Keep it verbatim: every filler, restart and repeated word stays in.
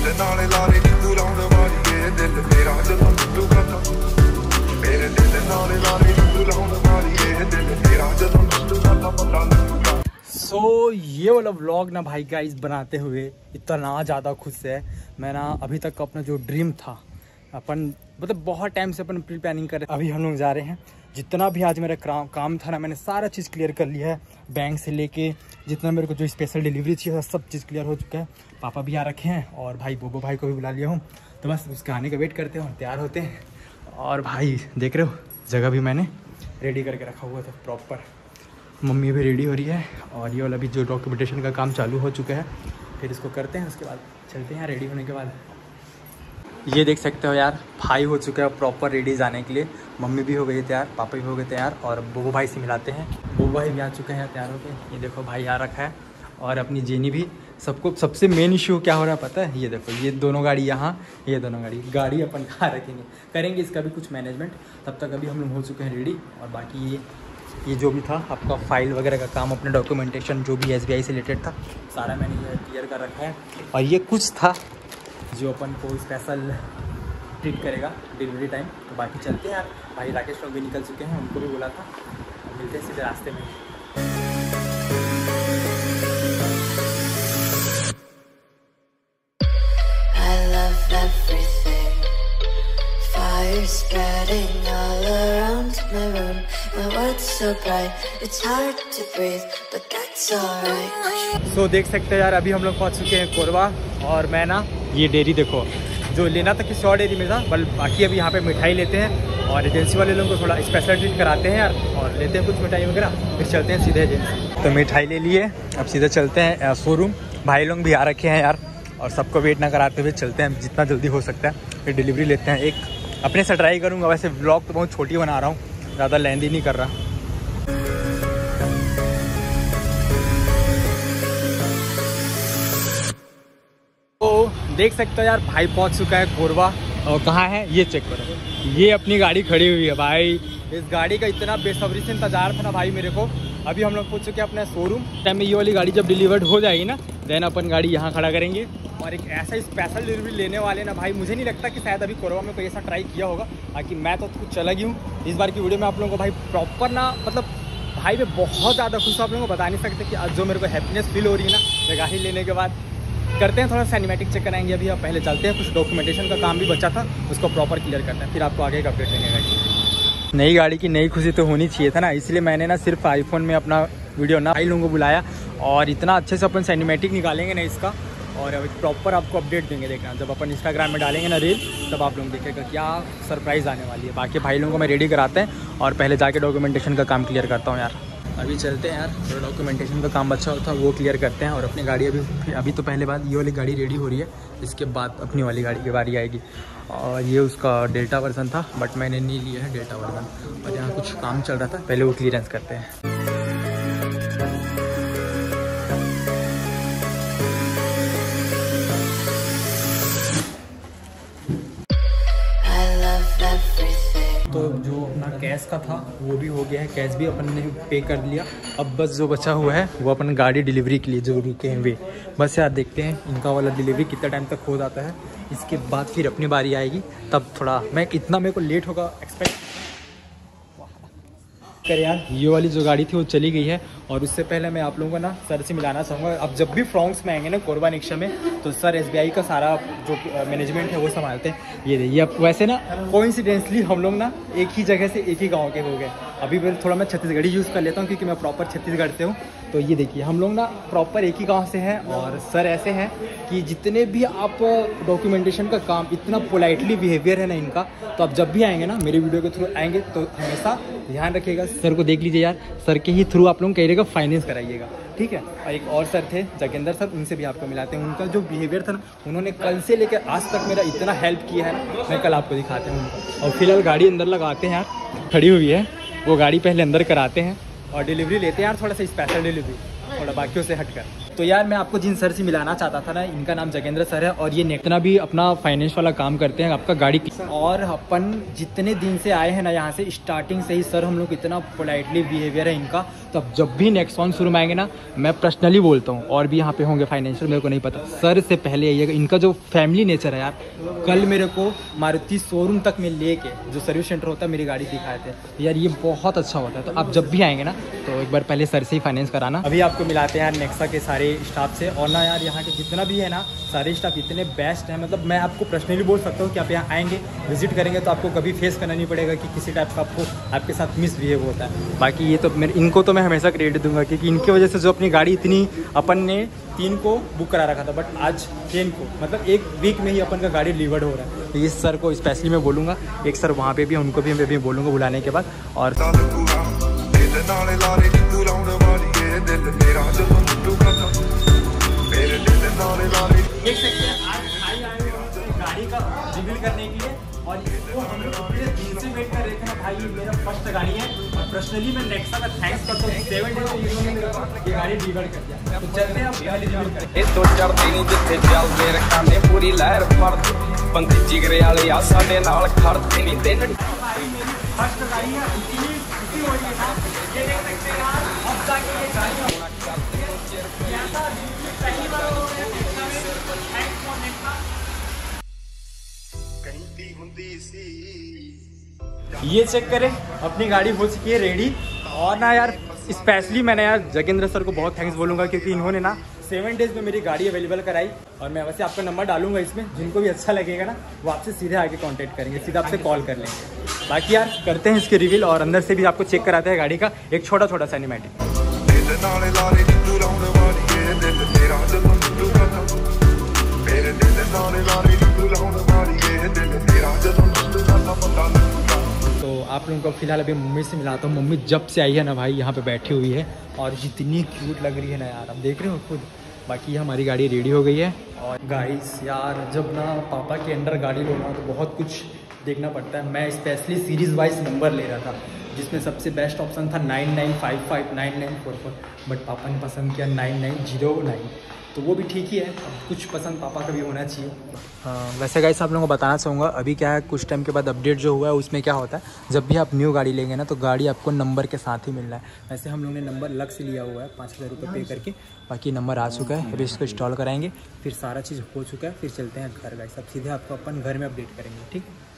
सो so, ये वाला vlog ना भाई गाइस बनाते हुए इतना ज़्यादा खुश है मैं ना। अभी तक अपना जो ड्रीम था अपन मतलब बहुत टाइम से अपन प्री प्लानिंग कर रहे, अभी हम लोग जा रहे हैं। जितना भी आज मेरा काम था ना मैंने सारा चीज़ क्लियर कर लिया है, बैंक से लेके जितना मेरे को जो स्पेशल डिलीवरी चाहिए सब चीज़ क्लियर हो चुका है। पापा भी आ रखे हैं और भाई बोबो भाई को भी बुला लिया हूँ, तो बस उसके आने का वेट करते हैं और तैयार होते हैं। और भाई देख रहे हो जगह भी मैंने रेडी करके रखा हुआ था प्रॉपर। मम्मी भी रेडी हो रही है और ये वाला भी जो डॉक्यूमेंटेशन का काम चालू हो चुका है, फिर इसको करते हैं, उसके बाद चलते हैं रेडी होने के बाद। ये देख सकते हो यार भाई हो चुका है प्रॉपर रेडी जाने के लिए, मम्मी भी हो गई तैयार, पापा भी हो गए तैयार और बोबो भाई से मिलाते हैं। बोबो भाई भी आ चुके हैं तैयार हो गए। ये देखो भाई आ रखा है और अपनी जेनी भी। सबको सबसे मेन इशू क्या हो रहा है पता है, ये देखो ये दोनों गाड़ी यहाँ, ये दोनों गाड़ी गाड़ी अपन कहाँ रखेंगे, करेंगे इसका भी कुछ मैनेजमेंट। तब तक अभी हम लोग हो चुके हैं रेडी। और बाकी ये ये जो भी था आपका फाइल वगैरह का काम, अपने डॉक्यूमेंटेशन जो भी एस बी आई से रिलेटेड था सारा मैंने ये क्लियर कर रखा है। और ये कुछ था जो अपन को स्पेशल ट्रीट करेगा डिलीवरी टाइम। तो बाकी चलते हैं यार, भाई राकेश लोग भी निकल चुके हैं, उनको भी बोला था, मिलते हैं सीधे रास्ते में। Spreading all around my room, my world's so bright, it's hard to breathe, but that's alright. So देख सकते हैं यार अभी हम लोग पहुंच चुके हैं कोरबा। और मैं ना ये डेयरी देखो जो लेना था किसी और डेयरी में था, बल बाकी अभी यहाँ पे मिठाई लेते हैं और एजेंसी वाले लोगों को थोड़ा स्पेशल ट्रीट कराते हैं यार, और लेते हैं कुछ मिठाई वगैरह, फिर चलते हैं सीधे एजेंसी। तो मिठाई ले लिए, अब सीधे चलते हैं शोरूम। भाई लोग भी आ रखे हैं यार और सबको वेट ना कराते हुए चलते हैं जितना जल्दी हो सकता है, फिर डिलीवरी लेते हैं। एक अपने से ट्राई करूँगा, वैसे व्लॉग तो बहुत छोटी बना रहा हूँ, ज़्यादा लेंदी नहीं कर रहा। तो देख सकते हो यार भाई पहुँच चुका है कोरबा। और कहाँ है ये चेक करो, ये अपनी गाड़ी खड़ी हुई है भाई। इस गाड़ी का इतना बेसब्री से इंतजार था ना भाई मेरे को। अभी हम लोग पहुँच चुके हैं अपने शोरूम। टाइम में ये वाली गाड़ी जब डिलीवर्ड हो जाएगी ना, देन अपन गाड़ी यहाँ खड़ा करेंगे और एक ऐसा स्पेशल डिलीवरी लेने वाले ना भाई। मुझे नहीं लगता कि शायद अभी कोरबा में कोई ऐसा ट्राई किया होगा, बाकी मैं तो कुछ चला गई हूँ। इस बार की वीडियो में आप लोगों को भाई प्रॉपर ना मतलब भाई मैं बहुत ज़्यादा खुश हूँ, आप लोगों को बता नहीं सकते कि आज जो मेरे को हैप्पीनेस फील हो रही है ना गाड़ी लेने के बाद। करते हैं थोड़ा सिनेमैटिक चेक कराएंगे अभी। अब पहले चलते हैं, कुछ डॉक्यूमेंटेशन का काम भी बचा था उसको प्रॉपर क्लियर करते हैं, फिर आपको आगे का अपडेट देंगे। नई गाड़ी की नई खुशी तो होनी चाहिए था ना, इसलिए मैंने ना सिर्फ आईफोन में अपना वीडियो ना भाई लोगों को बुलाया और इतना अच्छे से अपन सिनेमैटिक निकालेंगे ना इसका, और अभी प्रॉपर आपको अपडेट देंगे। देखना जब अपन इंस्टाग्राम में डालेंगे ना रील, तब आप लोग देखेगा क्या सरप्राइज़ आने वाली है। बाकी भाई लोगों को मैं रेडी कराते हैं और पहले जाके डॉक्यूमेंटेशन का काम क्लियर करता हूँ यार। अभी चलते हैं यार, थोड़ा डॉक्यूमेंटेशन का काम अच्छा होता है वो क्लियर करते हैं और अपनी गाड़ी अभी अभी तो पहले बात ये वाली गाड़ी रेडी हो रही है, इसके बाद अपनी वाली गाड़ी की बारी आएगी। और ये उसका डेल्टा वर्जन था बट मैंने नहीं लिया है डेल्टा वर्जन, और यहाँ कुछ काम चल रहा था, पहले वो क्लियरेंस करते हैं। तो जो अपना कैश का था वो भी हो गया है, कैश भी अपन ने पे कर लिया। अब बस जो बचा हुआ है वो अपन गाड़ी डिलीवरी के लिए जो रुके हैं वे बस यार देखते हैं इनका वाला डिलीवरी कितना टाइम तक हो जाता है। इसके बाद फिर अपनी बारी आएगी, तब थोड़ा मैं इतना मेरे को लेट होगा एक्सपेक्ट कर यार। ये वाली जो गाड़ी थी वो चली गई है और उससे पहले मैं आप लोगों को ना सर से मिलाना चाहूँगा। अब जब भी फ्रॉन्क्स में आएंगे ना कोरबा निक्षा में, तो सर एसबीआई का सारा जो मैनेजमेंट है वो संभालते हैं। ये देखिए अब वैसे ना कोइंसिडेंटली हम लोग ना एक ही जगह से एक ही गांव के हो गए। अभी फिर थोड़ा मैं छत्तीसगढ़ी यूज़ कर लेता हूँ क्योंकि मैं प्रॉपर छत्तीसगढ़ से हूँ। तो ये देखिए हम लोग ना प्रॉपर एक ही गाँव से हैं और सर ऐसे हैं कि जितने भी आप डॉक्यूमेंटेशन का काम, इतना पोलाइटली बिहेवियर है ना इनका। तो आप जब भी आएंगे ना मेरे वीडियो के थ्रू आएंगे तो हमेशा ध्यान रखिएगा, सर को देख लीजिए यार, सर के ही थ्रू आप लोग कहिएगा फाइनेंस कराइएगा, ठीक है। और एक और सर थे जगेंद्र सर, उनसे भी आपको मिलाते हैं। उनका जो बिहेवियर था ना, उन्होंने कल से लेकर आज तक मेरा इतना हेल्प किया है ना, मैं कल आपको दिखाते हैं उनका। और फिलहाल गाड़ी अंदर लगाते हैं यार, खड़ी हुई है वो गाड़ी, पहले अंदर कराते हैं और डिलीवरी लेते हैं यार, थोड़ा सा स्पेशल डिलीवरी थोड़ा बाकियों से हटकर। तो यार मैं आपको जिन सर से मिलाना चाहता था ना, इनका नाम जगेंद्र सर है और ये जितना भी अपना फाइनेंस वाला काम करते हैं आपका गाड़ी की। और अपन जितने दिन से आए हैं ना यहाँ से, स्टार्टिंग से ही सर हम लोग इतना पोलाइटली बिहेवियर है इनका। तो अब जब भी नेक्सॉन शुरू में आएंगे ना, मैं पर्सनली बोलता हूँ, और भी यहाँ पे होंगे फाइनेंशियल, मेरे को नहीं पता, सर से पहले आइएगा। इनका जो फैमिली नेचर है यार, कल मेरे को मारुति शोरूम तक में लेके जो सर्विस सेंटर होता है मेरी गाड़ी दिखाए थे यार, ये बहुत अच्छा होता है। तो आप जब भी आएंगे ना तो एक बार पहले सर से ही फाइनेंस कराना। अभी आपको मिलाते हैं यार नेक्सा के सारे स्टाफ से। और ना यार यहाँ के जितना भी है ना सारे स्टाफ इतने बेस्ट हैं, मतलब मैं आपको पर्सनली बोल सकता हूँ कि आप यहाँ आएंगे विजिट करेंगे तो आपको कभी फेस करना नहीं पड़ेगा कि किसी टाइप का आपको आपके साथ मिसबिहेव होता है। बाकी ये तो मेरे इनको तो मैं हमेशा क्रेडिट दूंगा क्योंकि इनकी वजह से जो अपनी गाड़ी इतनी अपन ने तीन को बुक करा रखा था, बट आज टेन को, मतलब एक वीक में ही अपन का गाड़ी डिलीवर्ड हो रहा है। तो इस सर को स्पेशली मैं बोलूँगा, एक सर वहाँ पे भी, उनको भी मैं भी बोलूँगा बुलाने के बाद। और देख सकते हैं आज भाई आए हुए हैं गाड़ी का रिवील करने के लिए, और इसको हम लोग पूरे दिन से वेट कर रहे थे ना भाई। ये मेरा फर्स्ट गाड़ी है और पर्सनली मैं नेक्सा का थैंक्स करता हूँ, सेवन डेज में इन्होंने मेरे को ये गाड़ी डिलीवर कर दिया। तो चलते हैं अब गाड़ी डिलीवर करते हैं। तो चढ़ती नहीं जिथे चलते रखाने पूरी लहर फड़ पंथी जिगरे वाले आ साडे नाल खड़ते नहीं दिन। भाई मेरी फर्स्ट गाड़ी है, इतनी खुशी हो रही है ना, ये देख सकते हैं यार। अब जाके ये गाड़ी ऐसा पहली बार हो रहा है नेक्सा में। Thanks for Nexa. ये चेक करें, अपनी गाड़ी हो चुकी है रेडी। और ना यार स्पेशली मैंने यार जगेंद्र सर को बहुत थैंक्स बोलूँगा क्योंकि इन्होंने ना सेवन डेज में मेरी गाड़ी अवेलेबल कराई। और मैं वैसे आपका नंबर डालूंगा इसमें, जिनको भी अच्छा लगेगा ना वो आपसे सीधे आके कांटेक्ट करेंगे, सीधा आपसे कॉल कर लेंगे। बाकी यार करते हैं इसके रिवील और अंदर से भी आपको चेक कराते हैं गाड़ी का एक छोटा छोटा सा एनिमेटिक। तो आप लोगों को फिलहाल अभी मम्मी से मिलाता हूँ। मम्मी जब से आई है ना भाई यहाँ पे बैठी हुई है और जितनी क्यूट लग रही है ना यार, आप देख रहे हो खुद। बाकी हमारी गाड़ी रेडी हो गई है। और गाइस यार जब ना पापा के अंडर गाड़ी लो ना तो बहुत कुछ देखना पड़ता है। मैं स्पेशली सीरीज़ वाइज नंबर ले रहा था, जिसमें सबसे बेस्ट ऑप्शन था nine nine five five nine nine four four, but पापा ने पसंद किया नाइन नाइन जीरो नाइन, तो वो भी ठीक ही है। कुछ पसंद पापा का भी होना चाहिए। हाँ, वैसे गाइस आप लोगों को बताना चाहूँगा अभी क्या है, कुछ टाइम के बाद अपडेट जो हुआ है उसमें क्या होता है, जब भी आप न्यू गाड़ी लेंगे ना तो गाड़ी आपको नंबर के साथ ही मिल रहा है। वैसे हम लोगों ने नंबर अलग से लिया हुआ है पाँच हज़ार रुपये पे करके, बाकी नंबर आ चुका है। अभी इसको इंस्टॉल कराएंगे, फिर सारा चीज़ हो चुका है, फिर चलते हैं घर। गाइस अब सीधे आपको अपन घर में अपडेट करेंगे, ठीक है।